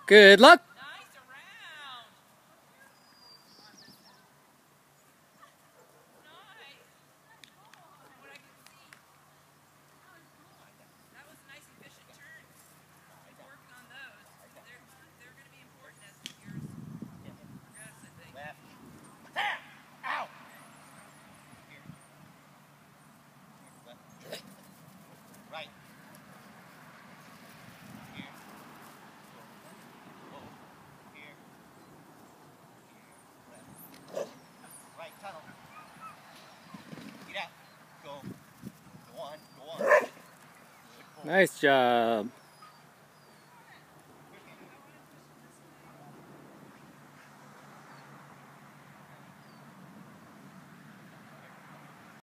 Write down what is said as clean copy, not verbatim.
Good luck. Nice around. Nice. From what I can see. That was a nice efficient turn. He's working on those. They're going to be important as the years progress, I think. Left. Ow! Here. Left. Right. Here. Whoa. Here. Here. Left. Right tunnel. Get out. Go. Go on. Go on. Nice job.